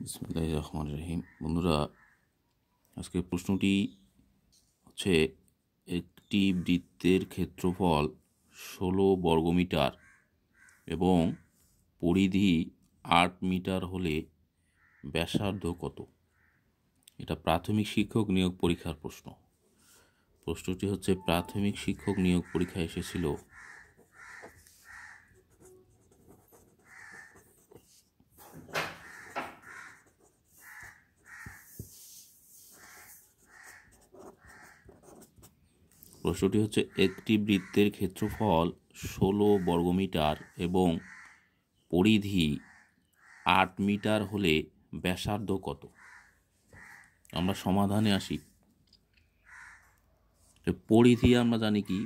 বিসমিল্লাহির রহমানির রহিম। বন্ধুরা, আজকের প্রশ্নটি হচ্ছে একটি বৃত্তের ক্ষেত্রফল 16 বর্গমিটার এবং পরিধি 8 মিটার হলে ব্যাসার্ধ কত? এটা প্রাথমিক শিক্ষক নিয়োগ পরীক্ষার প্রশ্ন। প্রশ্নটি হচ্ছে প্রাথমিক শিক্ষক নিয়োগ পরীক্ষায় এসেছিল। প্রশ্নটি হচ্ছে একটি বৃত্তের ক্ষেত্রফল 16 বর্গমিটার এবং পরিধি 8 মিটার হলে ব্যাসার্ধ কত? আমরা সমাধানে আসি। পরিধি আমরা জানি কি,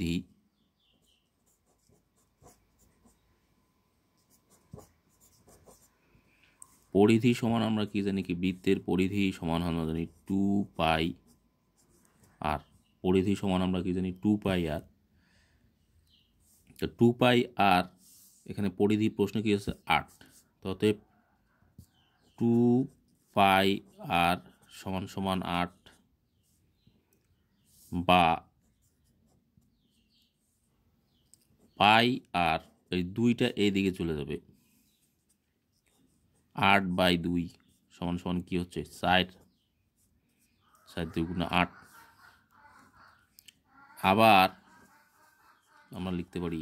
পরিধি সমান আমরা কি জানি কি, বৃত্তের পরিধি সমান আমরা জানি 2 পাই আর। পরিধি সমান আমরা কি জানি 2 পাই আর। তো 2 পাই আর, এখানে পরিধি প্রশ্ন কি আছে 8, তো অতএব 2 পাই আর সমান সমান 8, বা পাই আর এই দুইটা এই দিকে চলে যাবে, 8/2 সমান সমান কি হচ্ছে 60, 2 গুণ 8। আবার আমরা লিখতে পারি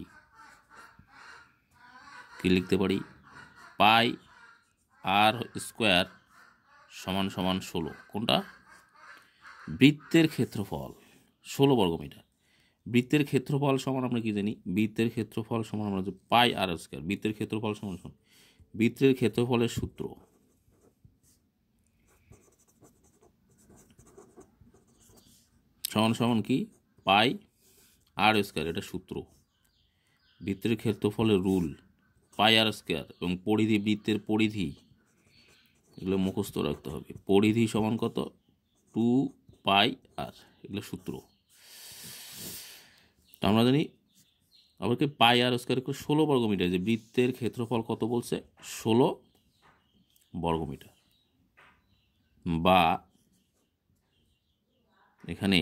পাই আর স্কোয়ার সমান সমান 16। কোনটা? বৃত্তের ক্ষেত্রফল 16 বর্গমিটার। বৃত্তের ক্ষেত্রফল সমান আমরা কি জানি, বৃত্তের ক্ষেত্রফল সমান আমরা যে পাই আর স্কোয়ার। বৃত্তের ক্ষেত্রফল সমান সমান বৃত্তের ক্ষেত্রফলের সূত্র সমান সমান কি পাই আর স্কোয়ার, এটা সূত্র। বৃত্তের ক্ষেত্রফলের রুল পাই আর স্কোয়ার এবং পরিধি, বৃত্তের পরিধি, এগুলো মুখস্থ রাখতে হবে। পরিধি সমান কত? 2 পাই আর, এগুলো সূত্র। তো আমরা জানি আবার কি পাই আর স্কোয়ার 16 বর্গমিটার। যে বৃত্তের ক্ষেত্রফল কত বলছে? 16 বর্গমিটার। বা এখানে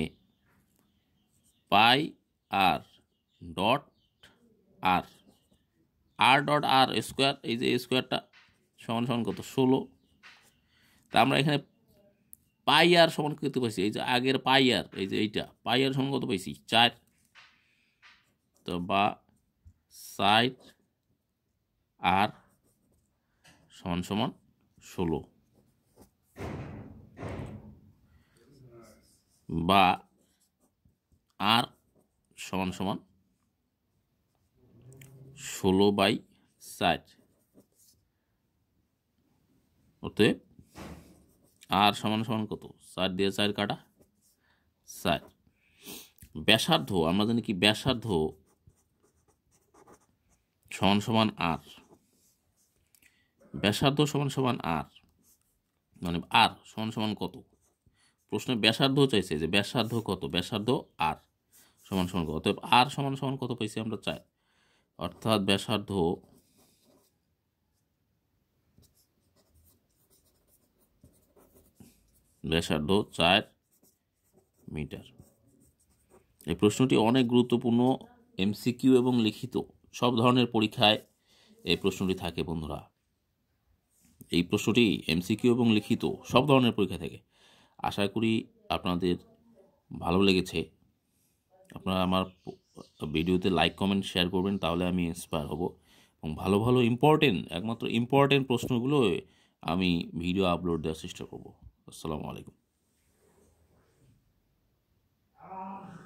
pi r dot r, r dot r square, এই যে স্কোয়ারটা সমান সমান কত? 16। তা আমরা এখানে পাই আর সমান কত পাইছি? এই যে আগের পাই আর, এই যে এইটা পাই আর সমান কত পাইছি? 4। তো বা 60 আর সমান সমান 16, বা আর সমান সমান 16/60। অতএব আর সমান সমান কত? 4 দিয়ে 4 কাটা 4। ব্যাসার্ধ আমরা জানি কি, ব্যাসার্ধ সমান সমান আর। ব্যাসার্ধ সমান সমান আর, মানে আর সমান সমান কত? প্রশ্নে ব্যাসার্ধ চাইছে, যে ব্যাসার্ধ কত? ব্যাসার্ধ আর সমান সমান কত? অতএব আর সমান সমান কত পাইছি আমরা? 4। অর্থাৎ ব্যাসার্ধ ব্যাসার্ধ 4 মিটার। এই প্রশ্নটি অনেক গুরুত্বপূর্ণ। এমসিকিউ এবং লিখিত সব ধরনের পরীক্ষায় এই প্রশ্নটি থাকে বন্ধুরা। এই প্রশ্নটি এমসিকিউ এবং লিখিত সব ধরনের পরীক্ষা থাকে। আশা করি আপনাদের ভালো লেগেছে। আপনারা আমার ভিডিওতে লাইক, কমেন্ট, শেয়ার করবেন, তাহলে আমি ইন্সপায়ার হব এবং ভালো ভালো একমাত্র ইম্পর্টেন্ট প্রশ্নগুলো আমি ভিডিও আপলোড দেওয়ার চেষ্টা করব। আসসালামু আলাইকুম।